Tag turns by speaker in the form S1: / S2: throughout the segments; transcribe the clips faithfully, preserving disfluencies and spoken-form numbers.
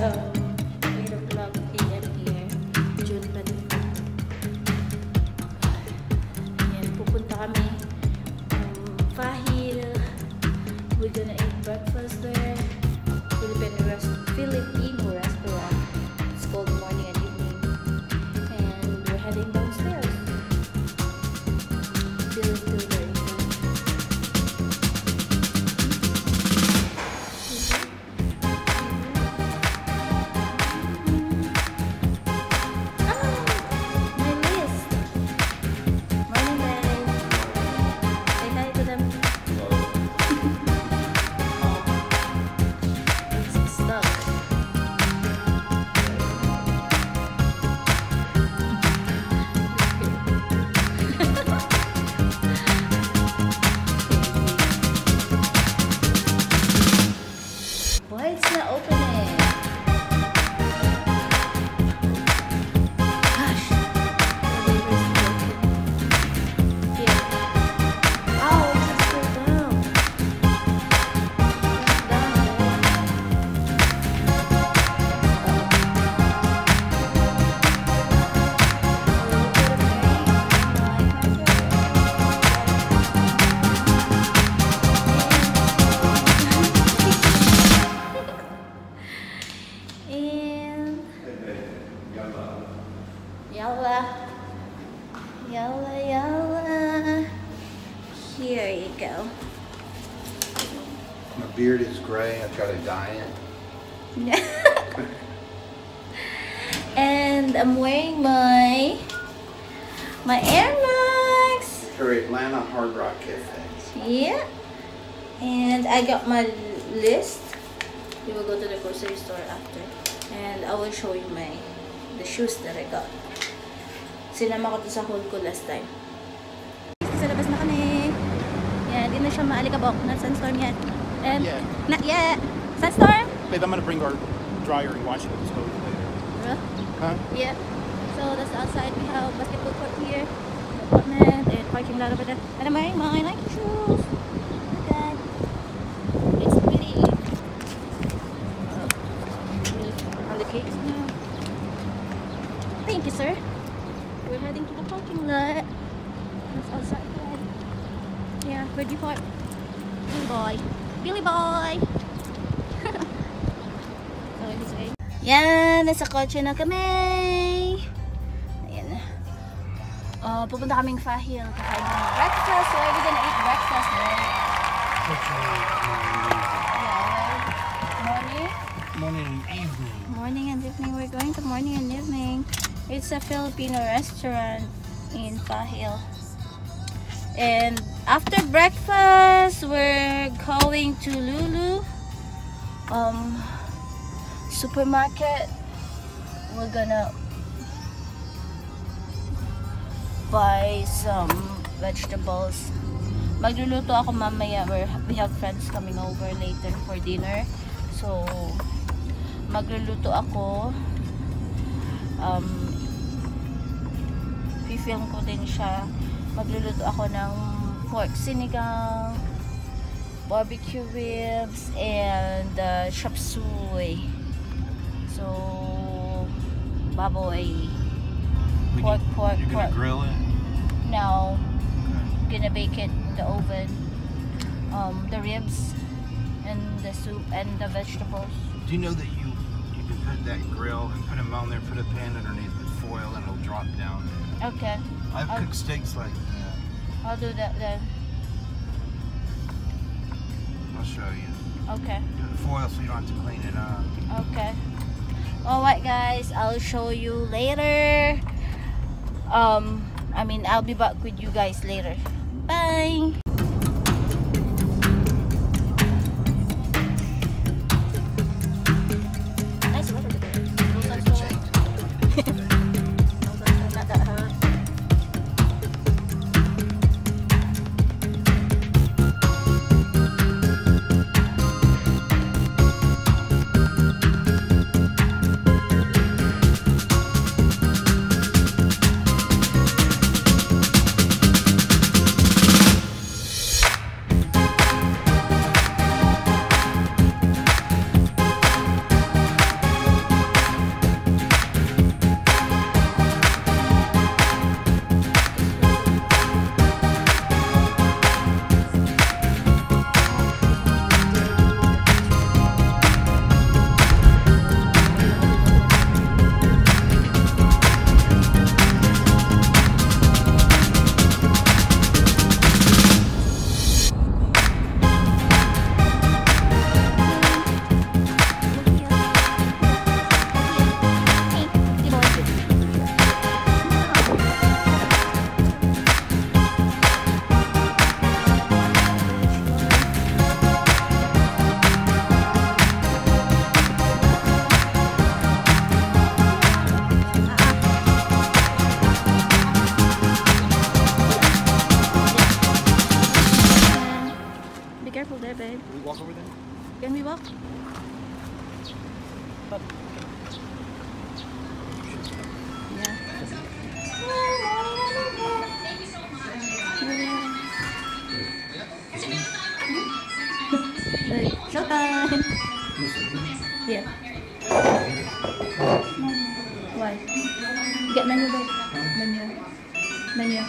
S1: um, eight o'clock A M here, June twenty-fourth. Ayan, pupunta kami um, Fahil. We're gonna eat breakfast there. Philippine, rest Filipino restaurant. It's called Morning and Evening. And we're heading downstairs. Still, still very good. Yalla, yalla, yalla. Here you go.
S2: My beard is gray. I've got to dye it.
S1: And I'm wearing my my Air Max.
S2: For Atlanta Hard Rock Cafe.
S1: Yeah. And I got my list. We will go to the grocery store after, and I will show you my the shoes that I got. Sinama ko to sa haul ko last time. Sa labas na kami. Yeah, hindi na siya maalikabok. Not sunstorm yet. And
S3: Yeah.
S1: not yet. Sunstorm?
S3: Babe, I'm gonna bring our dryer and wash it with this coat later.
S1: Huh?
S3: Huh?
S1: Yeah. So that's outside. We have basketball court here, apartment, and parking lot over there. And I'm wearing my Nike shoes. Look at that. It's pretty. Uh, on the cakes now. Thank you, sir. We're heading to the parking lot. That's outside. Yeah, where'd you park? Billy boy. Billy boy! So, this way. Yan, nasa kotse na kami. Ayan. Uh, pupunta kaming Fahil. Kakain kami breakfast. Where are we gonna eat breakfast, right? Yeah. Morning?
S3: Morning and evening.
S1: Morning and evening. We're going to morning and evening. It's a Filipino restaurant in Fahil. And after breakfast, we're going to Lulu um, supermarket. We're gonna buy some vegetables. Magluluto ako mamaya. We're, we have friends coming over later for dinner. So, magluluto ako. Um, film ko din siya. Magluluto ako ng pork sinigang, barbecue ribs, and uh, chop suey. So, baboy. Pork, pork,
S3: You're
S1: pork.
S3: gonna grill it?
S1: No. Gonna bake it in the oven. Um, the ribs and the soup and the vegetables.
S3: Do you know that you you can put that grill and put them on there, put a pan underneath with foil, and it'll drop down?
S1: Okay.
S3: I've
S1: I'll,
S3: cooked steaks like that.
S1: I'll do that then.
S3: I'll show you.
S1: Okay.
S3: Do the foil so you don't have to clean it up.
S1: Okay. Alright guys, I'll show you later. Um, I mean, I'll be back with you guys later. Bye! Nice weather today. No sunstorm. No sunstorm, not that hot. Yeah. Right. Showtime! Yeah. Why? Get menu though. Menu. Menu.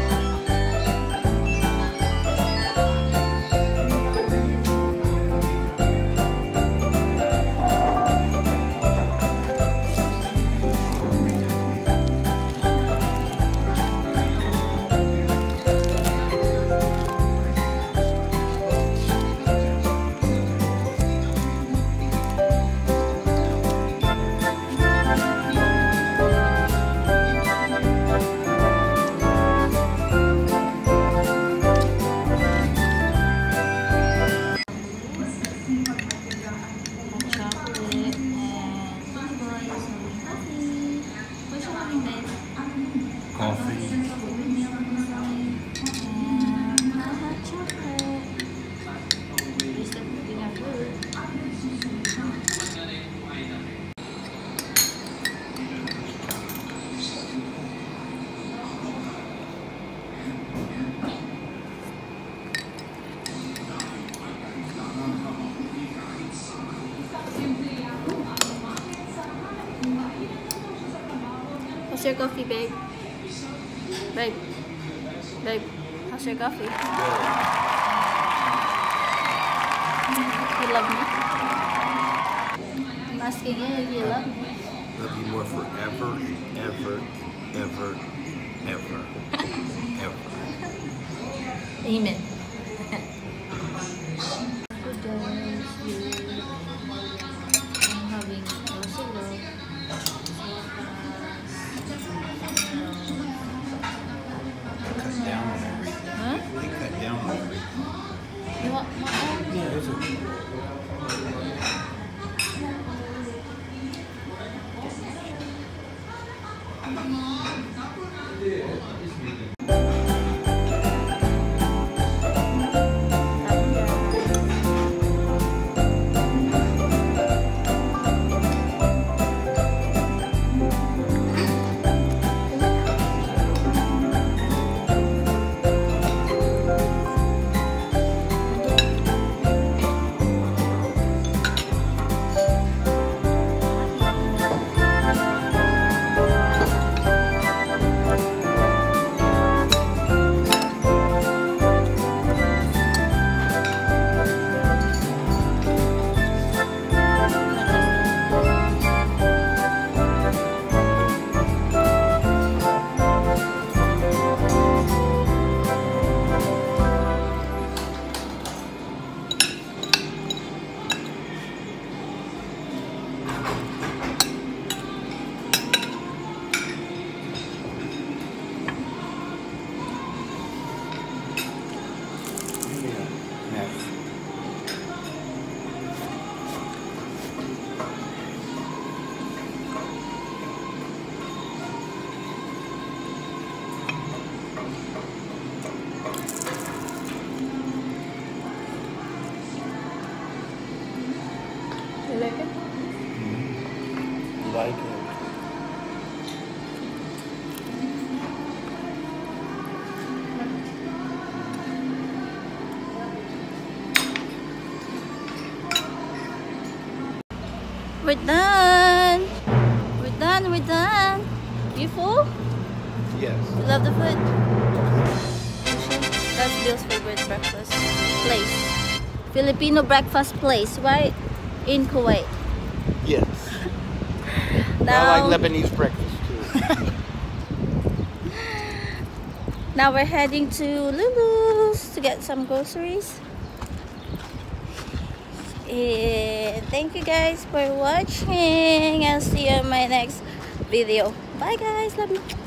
S3: Coffee.
S1: How's your coffee, babe? Babe. Babe. How's your coffee? You love me? I'm asking you if you love me.
S3: Love you more forever and ever, ever, ever, ever.
S1: Amen. I'm having also love.
S3: Cut down on everything.
S1: Huh?
S3: They cut down on everything.
S1: You want more?
S3: Yeah, there's a...
S1: You like it?
S3: Mm-hmm. Like it.
S1: We're done. We're done. We're done. You full?
S3: Yes.
S1: You love the food? That's Bill's favorite breakfast place. Filipino breakfast place, right? In Kuwait.
S3: Yes.
S1: Now,
S3: I like Lebanese breakfast too.
S1: Now we're heading to Lulu's to get some groceries. And thank you guys for watching. I'll see you in my next video. Bye guys. Love you.